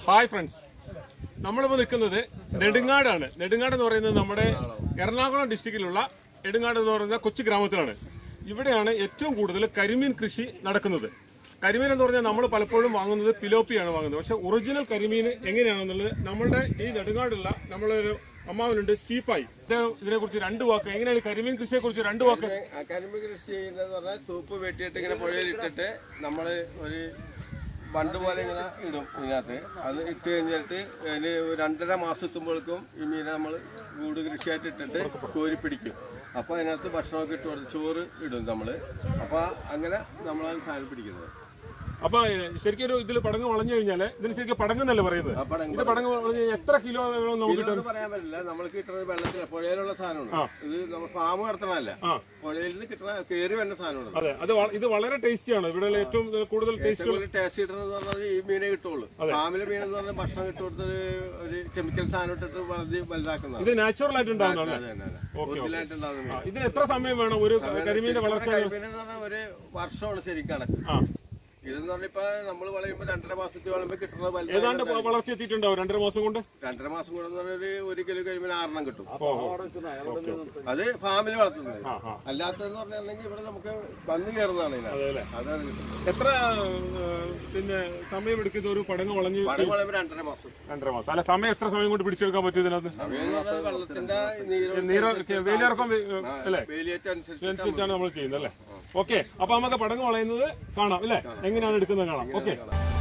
Hi friends, നമ്മളിപ്പോൾ നിൽക്കുന്നത് നെടുങ്ങാടാണ്. നെടുങ്ങാട് എന്ന് പറയുന്നത് നമ്മുടെ എറണാകുളം ഡിസ്ട്രിക്റ്റിലുള്ള നെടുങ്ങാട് എന്ന് പറയുന്ന കൊച്ചു ഗ്രാമത്തിലാണ്. ഇവിടെയാണ് ഏറ്റവും കൂടുതൽ കരിമീൻ കൃഷി നടക്കുന്നത്. കരിമീൻ എന്ന് പറഞ്ഞാൽ നമ്മൾ പലപ്പോഴും വാങ്ങുന്നത് പിലോപ്പിയാണ് വാങ്ങുന്നത്. പക്ഷെ ഒറിജിനൽ കരിമീൻ എങ്ങനെയാണെന്നുള്ളത് നമ്മളുടെ ഈ നെടുങ്ങാടുള്ള നമ്മളൊരു അമ്മാവനുണ്ട്, സ്റ്റീഫായി. ഇതിനെ കുറിച്ച് രണ്ട് വാക്ക്, എങ്ങനെയാണ് കരിമീൻ കൃഷിയെ കുറിച്ച് രണ്ട് വാക്ക്. കരിമീൻ കൃഷി ചെയ്യുന്നത് പറഞ്ഞാൽ തൂപ്പ് വെട്ടിയിട്ട് ഇങ്ങനെ പുഴയിലിട്ടിട്ട് നമ്മൾ ഒരു ബണ്ട് പോലെ ഇങ്ങനെ ഇടും. ഇതിനകത്ത് അത് ഇട്ട് കഴിഞ്ഞിട്ട് അതിന് 2.5 മാസം എത്തുമ്പോഴേക്കും ഈ മീനെ നമ്മൾ കൂട് കൃഷിയായിട്ട് ഇട്ടിട്ട് കോരി പിടിക്കും. അപ്പോൾ അതിനകത്ത് ഭക്ഷണമൊക്കെ ഇട്ട് കൊടുത്ത് ചോറ് ഇടും നമ്മൾ. അപ്പോൾ അങ്ങനെ നമ്മളാണ് സാധനം പിടിക്കുന്നത്. അപ്പൊ ശരിക്കും ഒരു ഇതിൽ പടങ്ങ് വളഞ്ഞു കഴിഞ്ഞാല് ഇതിന് ശരിക്കും പടങ്ങെന്നല്ലേ പറയുന്നത്. ഇത് പടങ്ങ് വളഞ്ഞു എത്ര കിലോ നമുക്ക് പറയാൻ പറ്റില്ല. നമ്മൾ കിട്ടുന്ന വെള്ളത്തിൽ പുഴയിലുള്ള സാധനമാണ്. ഇത് നമ്മൾ ഫാം നടത്തണമല്ല, പുഴയിൽ നിന്ന് കിട്ടുന്ന കയറി വരുന്ന സാധനമാണ്. അതെ, അത് ഇത് വളരെ ടേസ്റ്റിയാണ്. ഇവിടെ ഏറ്റവും കൂടുതൽ ടേസ്റ്റ് കിട്ടുന്നത് പറഞ്ഞാൽ ഈ മീനെ കിട്ടുള്ളൂ. ഫാമിലെ മീനെന്ന് പറഞ്ഞാൽ ഭക്ഷണം ഇട്ട് കൊടുത്തത് ഒരു കെമിക്കൽ സാധനം ഇട്ടിട്ട് വളർത്തി വലുതാക്കുന്നത്. ഇത് നാച്ചുറൽ ആയിട്ട് ഉണ്ടാകുന്നതാണ്. ഇതിന് എത്ര സമയം വേണം ഒരു കരിമീന്റെ വളർച്ച? ഒരു വർഷമാണ് ശരിക്കും കണക്ക്. ഇതെന്ന് പറഞ്ഞാൽ ഇപ്പൊ നമ്മൾ വളയുമ്പോ 2.5 മാസത്തിൽ വളയുമ്പോ കിട്ടുന്നത് ഏതാണ്ട് വളർച്ച എത്തിയിട്ടുണ്ടാവും 2.5 മാസം കൊണ്ട്. 2.5 മാസം കൊണ്ട് ഒരു കിലോ കഴിയുമ്പോൾ 6 കിട്ടും. അത് ഫാമിൽ വളർത്തുന്നത്. അല്ലാത്തതെന്ന് പറഞ്ഞിട്ടുണ്ടെങ്കിൽ ഇവിടെ നമുക്ക് വന്നു കയറുന്നതാണ്. അതാണ് എത്ര പിന്നെ സമയം എടുക്കുന്ന ഒരു പടങ്ങ് വളഞ്ഞ്? 2.5 മാസം. 2.5 മാസം. അല്ല, സമയം എത്ര സമയം കൊണ്ട് പിടിച്ചെടുക്കാൻ പറ്റും ഇതിനകത്ത്? വെള്ളത്തിന്റെ വേലിയിറക്കം അല്ലേ, അനുസരിച്ചാണ് നമ്മൾ ചെയ്യുന്നത് അല്ലേ. ഓക്കെ, അപ്പൊ നമുക്ക് പടങ്ങ് വളയുന്നത് കാണാം അല്ലേ, എങ്ങനെയാണ് എടുക്കുന്നത് കാണാം. Okay,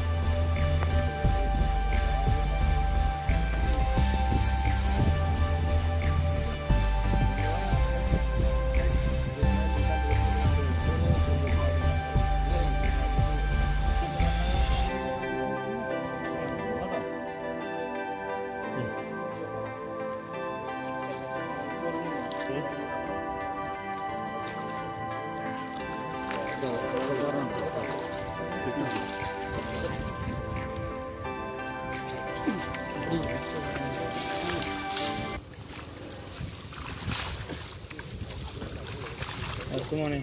Good morning.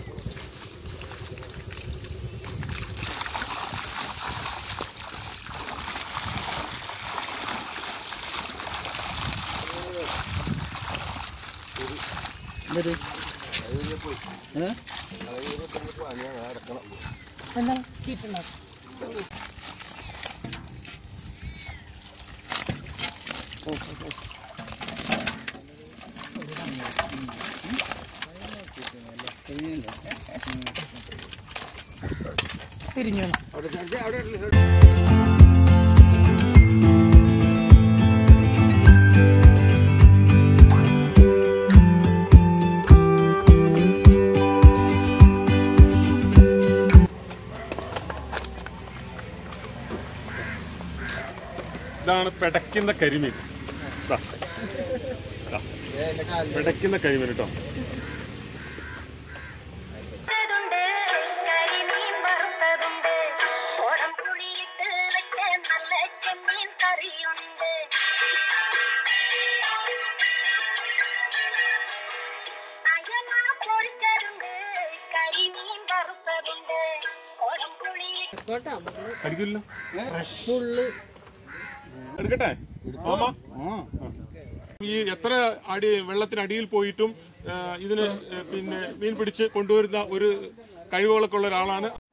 തിരിഞ്ഞു ഇതാണ് പെടയ്ക്കുന്ന കരിമീൻ. പെടയ്ക്കുന്ന കരിമീൻ കേട്ടോ. എടുക്കട്ടെ മാമ. ഈ എത്ര അടി വെള്ളത്തിനടിയിൽ പോയിട്ടും ഇതിന് പിന്നെ മീൻ പിടിച്ച് കൊണ്ടുവരുന്ന ഒരു കഴിവുകളൊക്കെ ഉള്ള ഒരാളാണ്.